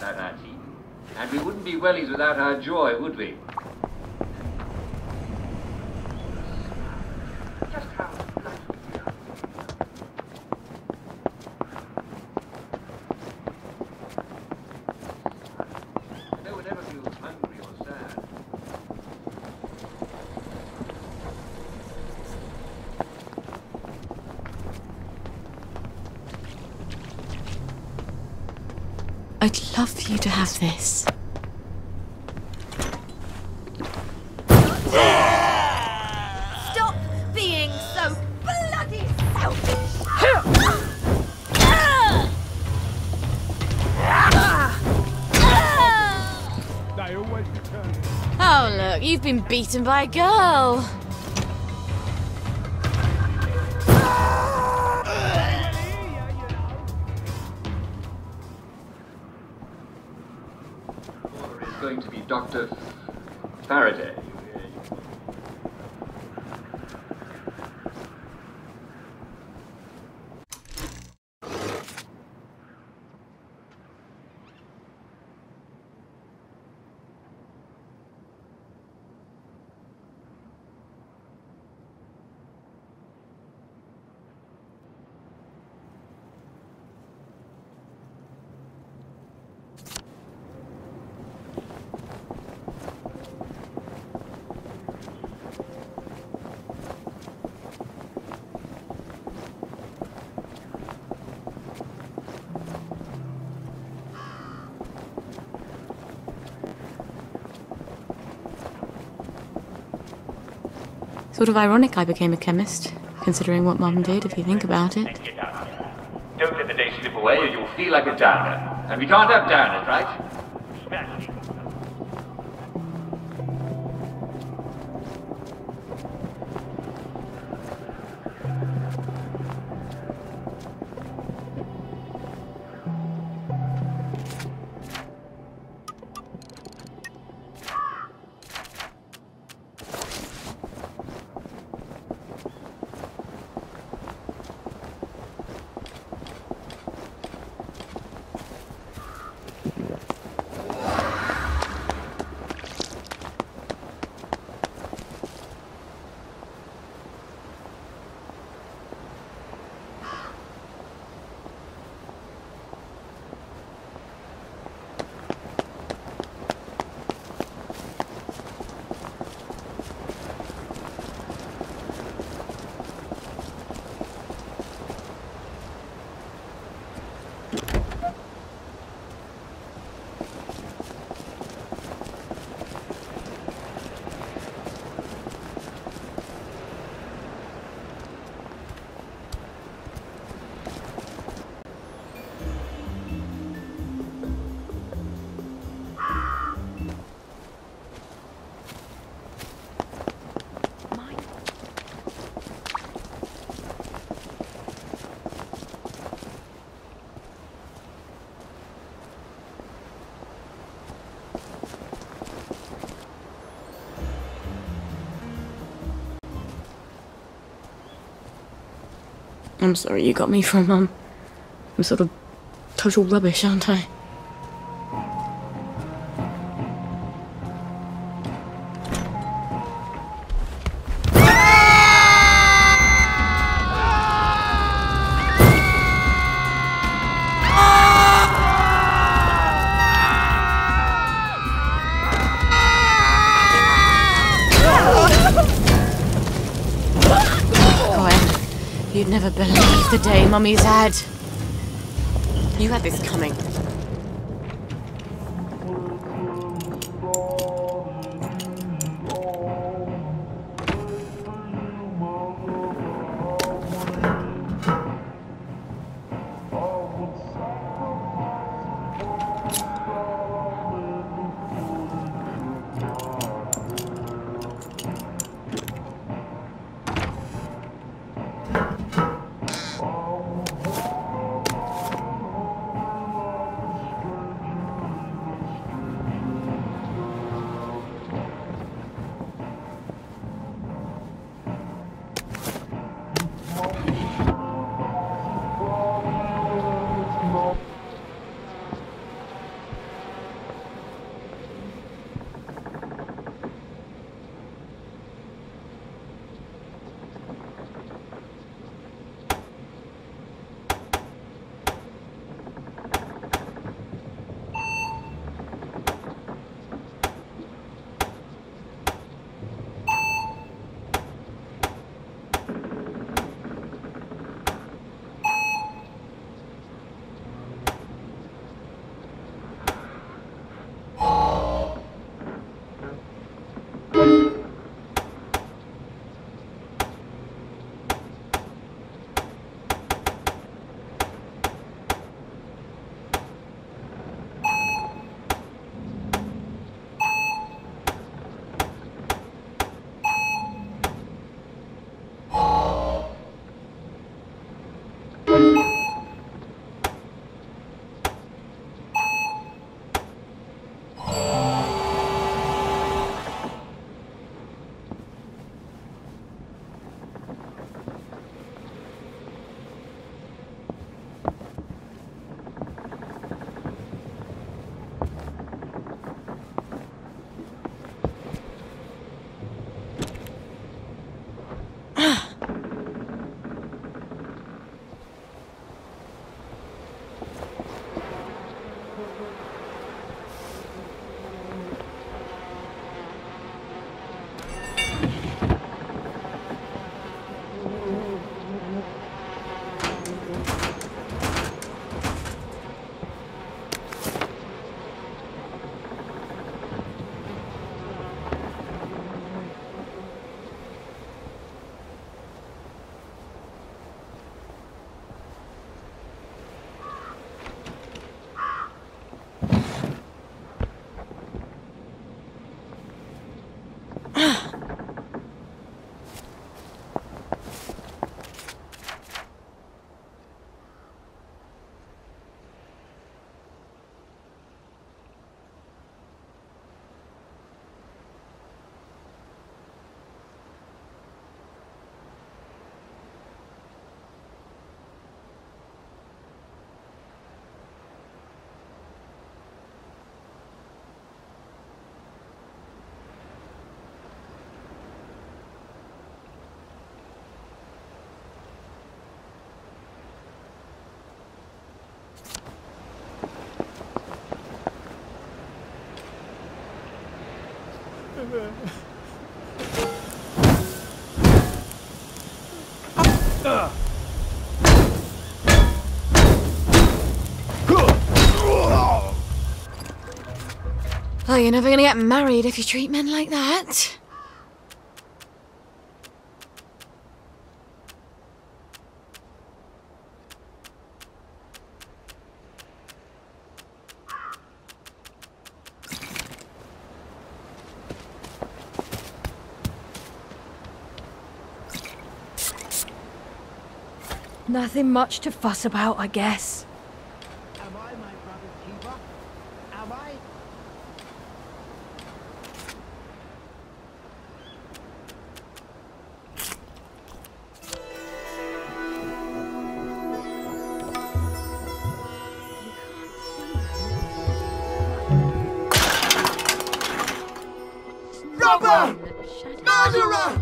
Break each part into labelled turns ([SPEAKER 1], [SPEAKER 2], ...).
[SPEAKER 1] without our tea. And we wouldn't be wellies without our joy, would we? Just how lucky we are. No one ever feels hungry or sad.
[SPEAKER 2] I'd love for you to have this.
[SPEAKER 3] Stop being so bloody selfish!
[SPEAKER 4] They always return.
[SPEAKER 2] Oh look, you've been beaten by a girl.
[SPEAKER 1] Is going to be Dr. Faraday.
[SPEAKER 2] Sort of ironic I became a chemist, considering what Mum did, if you think about it.
[SPEAKER 1] Get down here. Don't let the day slip away or you'll feel like a downer. And we can't have downers, right?
[SPEAKER 2] I'm sorry you got me from Mum. I'm sort of total rubbish, aren't I? You'd never believe the day Mummy's had. You had this coming. Well, you're never gonna get married if you treat men like that.
[SPEAKER 3] Nothing much to fuss about, I guess.
[SPEAKER 5] Am I my brother's keeper? Am I?
[SPEAKER 3] Robber!
[SPEAKER 5] Murderer!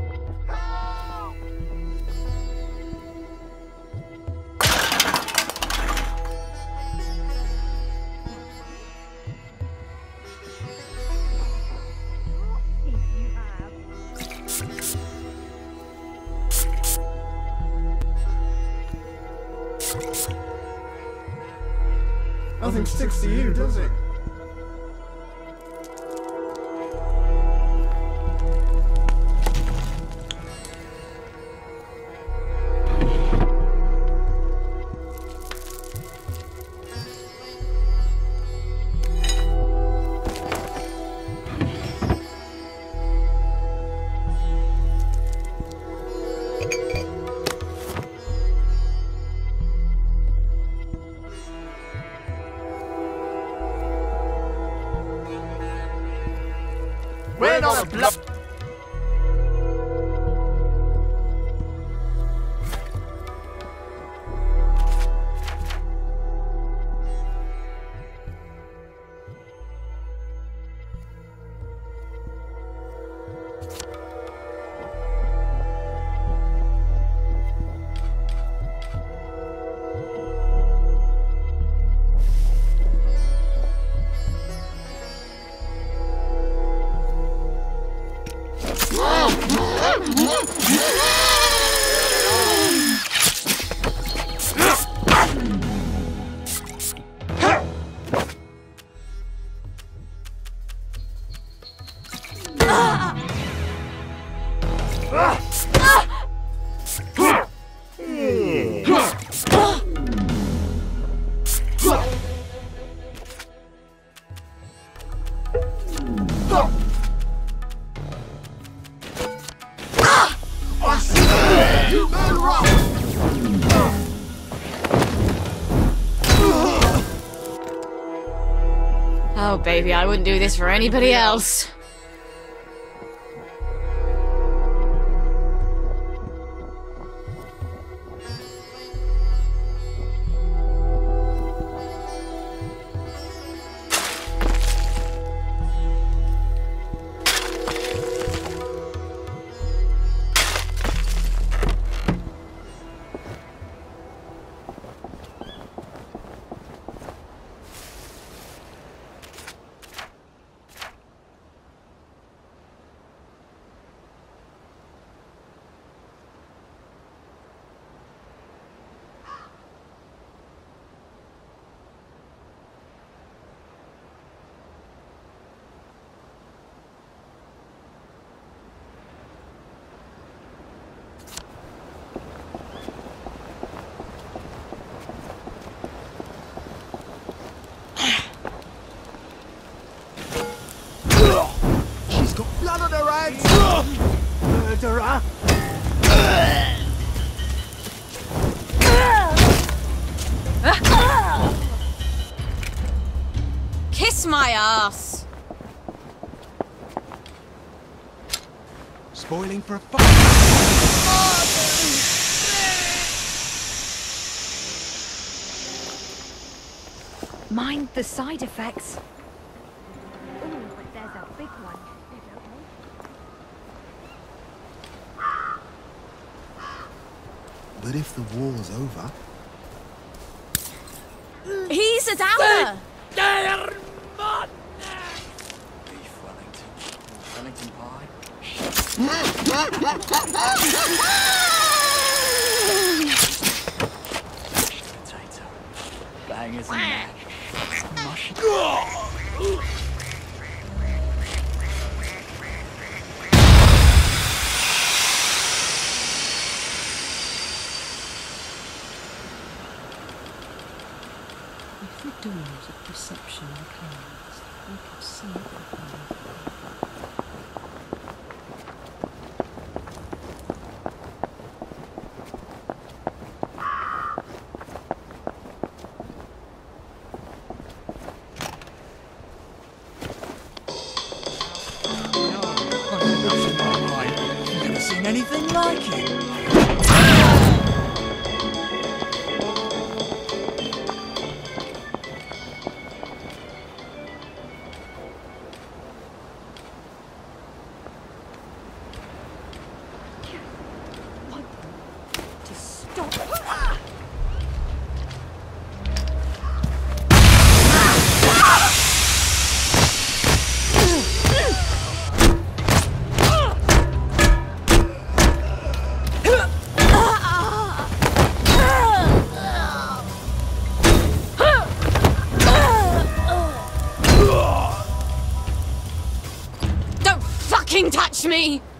[SPEAKER 6] Nothing sticks to you, does it?
[SPEAKER 5] We're not a bluff.
[SPEAKER 2] Oh, baby, I wouldn't do this for anybody else.
[SPEAKER 5] Murderer!
[SPEAKER 2] Kiss my ass!
[SPEAKER 5] Spoiling for a fight!
[SPEAKER 3] Mind the side effects. Ooh, but there's a big one.
[SPEAKER 6] But if the war's over,
[SPEAKER 2] He's a downer!
[SPEAKER 5] Beef Wellington. Wellington pie. Potato. Bangers and mash. Mush.
[SPEAKER 7] If the doors of perception are closed, we could see everything.
[SPEAKER 5] Never seen anything like it.
[SPEAKER 3] To stop.
[SPEAKER 2] Don't fucking touch me!